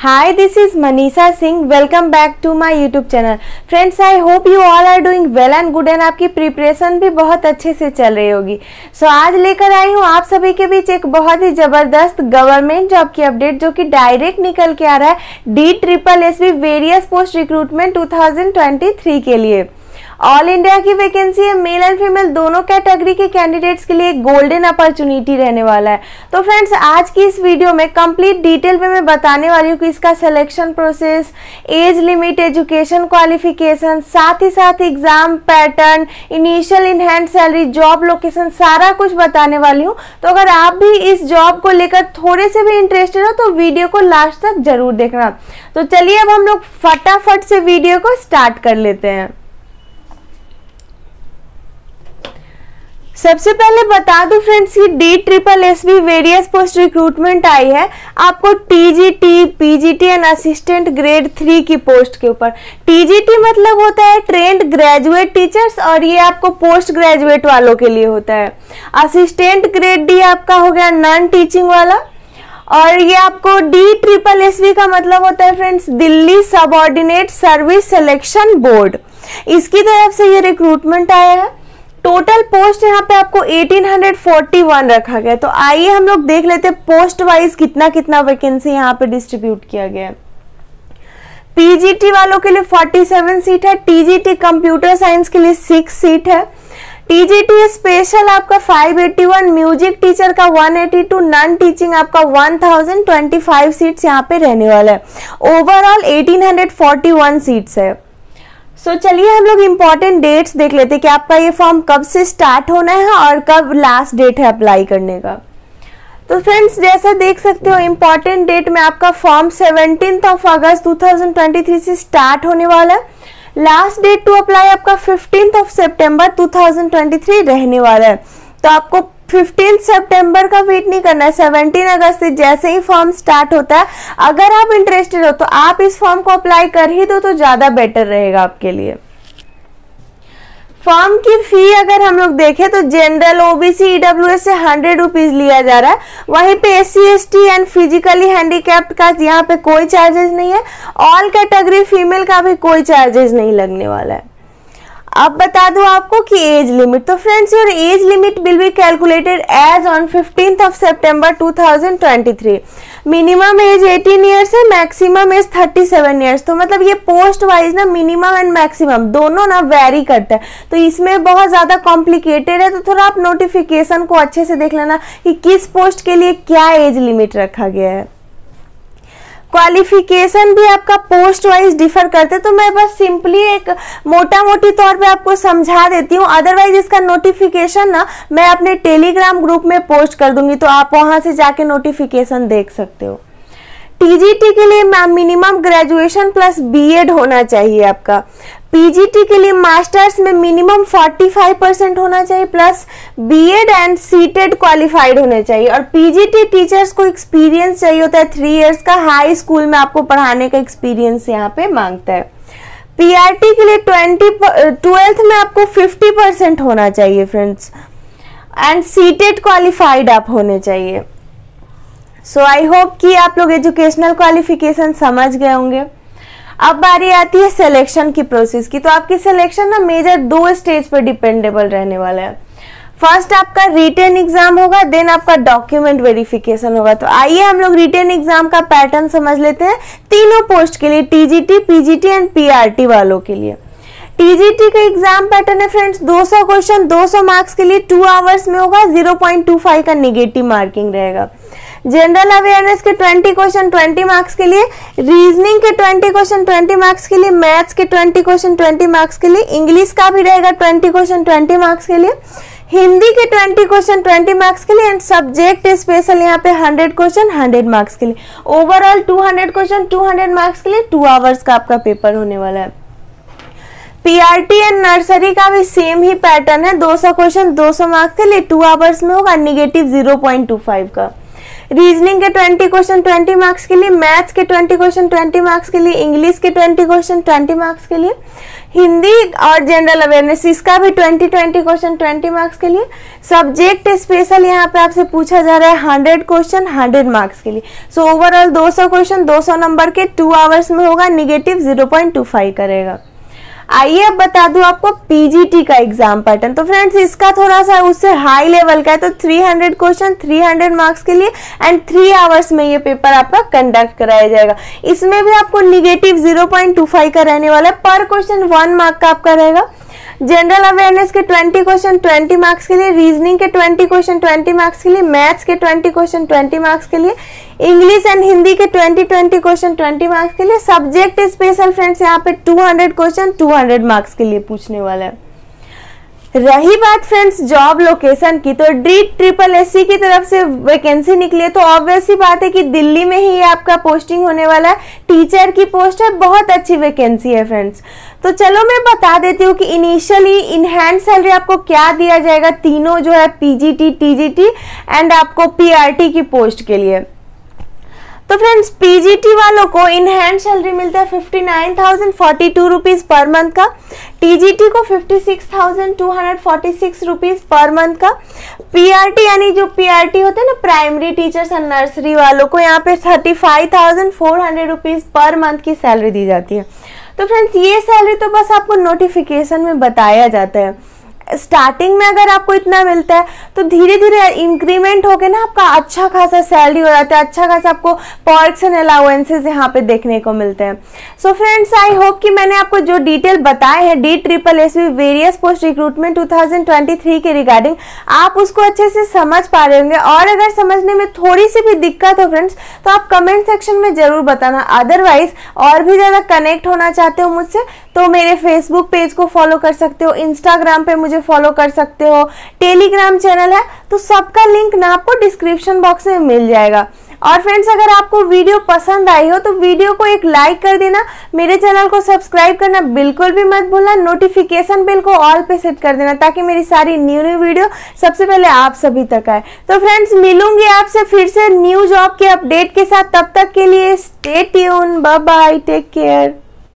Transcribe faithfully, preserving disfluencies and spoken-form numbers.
Hi, this is Manisha Singh. Welcome back to my YouTube channel. Friends, I hope you all are doing well and good and आपकी preparation भी बहुत अच्छे से चल रही होगी. सो so, आज लेकर आई हूँ आप सभी के बीच एक बहुत ही ज़बरदस्त गवर्नमेंट जॉब की अपडेट जो कि डायरेक्ट निकल के आ रहा है D triple S B various post recruitment two thousand twenty three के लिए. ऑल इंडिया की वैकेंसी है. मेल एंड फीमेल दोनों कैटेगरी के कैंडिडेट्स के लिए गोल्डन अपॉर्चुनिटी रहने वाला है. तो फ्रेंड्स, आज की इस वीडियो में कंप्लीट डिटेल में मैं बताने वाली हूँ कि इसका selection process, age limit, education qualification, साथ ही साथ exam pattern, initial in hand salary, job location, सारा कुछ बताने वाली हूँ. तो अगर आप भी इस जॉब को लेकर थोड़े से भी इंटरेस्टेड हो तो वीडियो को लास्ट तक जरूर देखना. तो चलिए अब हम लोग फटाफट से वीडियो को स्टार्ट कर लेते हैं. सबसे पहले बता दूं फ्रेंड्स कि D triple S B various post recruitment आई है आपको TGT, PGT and assistant grade three की पोस्ट के ऊपर. टीजीटी मतलब होता है ट्रेंड ग्रेजुएट टीचर्स और ये आपको पोस्ट ग्रेजुएट वालों के लिए होता है. असिस्टेंट ग्रेड डी आपका हो गया नॉन टीचिंग वाला. और ये आपको डी ट्रिपल एस बी का मतलब होता है friends Delhi subordinate service selection board. इसकी तरफ से ये रिक्रूटमेंट आया है. टोटल पोस्ट यहाँ पे आपको अठारह सौ इकतालीस रखा गया. तो आइए हम लोग देख लेते हैं पोस्ट वाइज कितना कितना वैकेंसी यहाँ पे डिस्ट्रीब्यूट किया गया है. पीजीटी वालों के लिए सैंतालीस सीट है. टीजीटी कंप्यूटर साइंस के लिए सिक्स सीट है. टीजीटी स्पेशल आपका पाँच सौ इक्यासी, म्यूजिक टीचर का एक सौ बयासी, नॉन टीचिंग आपका एक हज़ार पच्चीस सीट्स यहाँ पे रहने वाला है. ओवरऑल अठारह सौ इकतालीस सीट्स है. सो so, चलिए हम लोग इम्पोर्टेंट डेट्स देख लेते हैं कि आपका ये फॉर्म कब से स्टार्ट होना है और कब लास्ट डेट है अप्लाई करने का. तो फ्रेंड्स, जैसा देख सकते हो इम्पोर्टेंट डेट में आपका form seventeenth of August two thousand twenty three से स्टार्ट होने वाला है. लास्ट डेट टू अप्लाई आपका fifteenth of September two thousand twenty three रहने वाला है. तो आपको फिफ्टींथ सितंबर का वेट नहीं करना है. सेवनटीन अगस्त से जैसे ही फॉर्म स्टार्ट होता है, अगर आप इंटरेस्टेड हो तो आप इस फॉर्म को अप्लाई कर ही दो तो ज्यादा बेटर रहेगा आपके लिए. फॉर्म की फी अगर हम लोग देखें तो जनरल, ओबीसी, ईडब्ल्यूएस से हंड्रेड रुपीज लिया जा रहा है. वहीं पे S C S T and physically handicapped का यहाँ पे कोई चार्जेस नहीं है. ऑल कैटेगरी फीमेल का भी कोई चार्जेस नहीं लगने वाला है. अब बता दूं आपको कि एज लिमिट. तो friends, your age limit will be calculated as on fifteenth of September two thousand twenty three. Minimum age अठारह इयर्स है, मैक्सिमम एज सैंतीस इयर्स. तो मतलब ये पोस्ट वाइज ना मिनिमम एंड मैक्सिमम दोनों ना वेरी करता है. तो इसमें बहुत ज्यादा कॉम्प्लिकेटेड है. तो थोड़ा आप नोटिफिकेशन को अच्छे से देख लेना कि किस पोस्ट के लिए क्या एज लिमिट रखा गया है. क्वालिफिकेशन भी आपका पोस्ट वाइज डिफर करते हैं. तो मैं बस सिंपली एक मोटा मोटी तौर पे आपको समझा देती हूँ. अदरवाइज इसका नोटिफिकेशन ना मैं अपने टेलीग्राम ग्रुप में पोस्ट कर दूंगी, तो आप वहां से जाके नोटिफिकेशन देख सकते हो. टीजीटी के लिए मिनिमम ग्रेजुएशन प्लस बीएड होना चाहिए आपका. पीजीटी के लिए मास्टर्स में मिनिमम पैंतालीस परसेंट होना चाहिए plus BEd and CTET qualified होने चाहिए. और पीजीटी टीचर्स को एक्सपीरियंस चाहिए होता है थ्री इयर्स का. हाई स्कूल में आपको पढ़ाने का एक्सपीरियंस यहाँ पे मांगता है. पीआरटी के लिए ट्वेंटी ट्वेल्थ में आपको फिफ्टी परसेंट होना चाहिए फ्रेंड्स एंड सीटेड क्वालिफाइड आप होने चाहिए. सो आई होप कि आप लोग एजुकेशनल क्वालिफिकेशन समझ गए होंगे. अब बारी आती है सिलेक्शन की प्रोसेस की. तो आपकी सिलेक्शन ना मेजर दो स्टेज पर डिपेंडेबल रहने वाला है. फर्स्ट आपका रिटन एग्जाम होगा, देन आपका डॉक्यूमेंट वेरिफिकेशन होगा. तो आइए हम लोग रिटन एग्जाम का पैटर्न समझ लेते हैं तीनों पोस्ट के लिए, टीजीटी, पीजीटी एंड पीआरटी वालों के लिए. टीजीटी का एग्जाम पैटर्न है फ्रेंड्स दो सौ क्वेश्चन दो सौ मार्क्स के लिए टू आवर्स में होगा. ज़ीरो पॉइंट टू फाइव का नेगेटिव मार्किंग रहेगा. जनरल अवेयरनेस के बीस क्वेश्चन बीस मार्क्स के लिए, रीजनिंग के बीस क्वेश्चन बीस मार्क्स के लिए, मैथ्स के बीस क्वेश्चन बीस मार्क्स के लिए, इंग्लिश का भी रहेगा बीस क्वेश्चन बीस मार्क्स के लिए, हिंदी के बीस क्वेश्चन बीस मार्क्स के लिए एंड सब्जेक्ट स्पेशल यहाँ पे हंड्रेड क्वेश्चन हंड्रेड मार्क्स के लिए. Overall two hundred question two hundred marks के लिए टू आवर्स का आपका पेपर होने वाला है. पीआरटी एंड नर्सरी का भी सेम ही पैटर्न है. दो सौ क्वेश्चन दो सौ मार्क्स के लिए टू आवर्स में होगा, negative zero point two five का. रीजनिंग के ट्वेंटी क्वेश्चन ट्वेंटी मार्क्स के लिए, मैथ्स के ट्वेंटी क्वेश्चन ट्वेंटी मार्क्स के लिए, इंग्लिश के ट्वेंटी क्वेश्चन ट्वेंटी मार्क्स के लिए, हिंदी और जनरल अवेयरनेस इसका भी twenty twenty question twenty marks के लिए, सब्जेक्ट स्पेशल यहाँ पे आपसे पूछा जा रहा है हंड्रेड क्वेश्चन हंड्रेड मार्क्स के लिए। सो ओवरऑल दो सौ क्वेश्चन दो सौ नंबर के टू आवर्स में होगा, negative zero point two five करेगा। आइए अब बता दूं आपको पीजीटी का एग्जाम पैटर्न। तो फ्रेंड्स इसका थोड़ा सा उससे हाई लेवल का है, तो three hundred question three hundred marks के लिए एंड थ्री आवर्स में ये पेपर आपका कंडक्ट कराया जाएगा। इसमें भी आपको negative zero point two five का रहने वाला है, पर क्वेश्चन वन मार्क का आपका रहेगा। जनरल अवेयरनेस के ट्वेंटी क्वेश्चन ट्वेंटी मार्क्स के लिए, रीजनिंग के ट्वेंटी क्वेश्चन ट्वेंटी मार्क्स के लिए, मैथ्स के ट्वेंटी क्वेश्चन ट्वेंटी मार्क्स के लिए, इंग्लिश एंड हिंदी के twenty twenty question twenty marks के लिए, सब्जेक्ट स्पेशल फ्रेंड्स यहाँ पे two hundred question two hundred marks के लिए पूछने वाला है। रही बात फ्रेंड्स जॉब लोकेशन की, तो ड्रीट ट्रिपल एससी की तरफ से वैकेंसी निकली है, तो ऑब्वियस सी बात है कि दिल्ली में ही आपका पोस्टिंग होने वाला है। टीचर की पोस्ट है, बहुत अच्छी वैकेंसी है फ्रेंड्स। तो चलो मैं बता देती हूँ कि इनिशियली इन हैंड सैलरी आपको क्या दिया जाएगा, तीनों जो है पीजीटी, टीजीटी एंड आपको पीआरटी की पोस्ट के लिए। तो फ्रेंड्स पीजीटी वालों को इन हैंड सैलरी मिलता है fifty nine thousand forty two rupees per month का, टीजीटी को fifty six thousand two hundred forty six rupees per month का, पीआरटी यानी जो पीआरटी होते हैं ना प्राइमरी टीचर्स एंड नर्सरी वालों को यहाँ पे thirty five thousand four hundred rupees per month की सैलरी दी जाती है। तो फ्रेंड्स ये सैलरी तो बस आपको नोटिफिकेशन में बताया जाता है। स्टार्टिंग में अगर आपको इतना मिलता है तो धीरे धीरे इंक्रीमेंट होके ना आपका अच्छा खासा सैलरी हो जाता है, अच्छा खासा आपको पर्क्स एंड अलाउंसेस यहाँ पे देखने को मिलते हैं। सो फ्रेंड्स आई होप कि मैंने आपको जो डिटेल बताए हैं D triple S V various post recruitment two thousand twenty three के रिगार्डिंग, आप उसको अच्छे से समझ पा रहे होंगे। और अगर समझने में थोड़ी सी भी दिक्कत हो फ्रेंड्स तो आप कमेंट सेक्शन में जरूर बताना। अदरवाइज और भी ज्यादा कनेक्ट होना चाहते हो मुझसे तो मेरे फेसबुक पेज को फॉलो कर सकते हो, इंस्टाग्राम पे मुझे फॉलो कर सकते हो, टेलीग्राम चैनल है, तो सबका लिंक ना आपको डिस्क्रिप्शन बॉक्स में मिल जाएगा। और फ्रेंड्स अगर आपको वीडियो पसंद आई हो तो वीडियो को एक लाइक कर देना, मेरे चैनल को सब्सक्राइब करना बिल्कुल भी मत भूलना, नोटिफिकेशन बेल को ऑल पे सेट कर देना ताकि मेरी सारी न्यू न्यू वीडियो सबसे पहले आप सभी तक आए। तो फ्रेंड्स मिलूंगी आपसे फिर से न्यू जॉब के अपडेट के साथ, तब तक के लिए stay tune, bye bye, take care.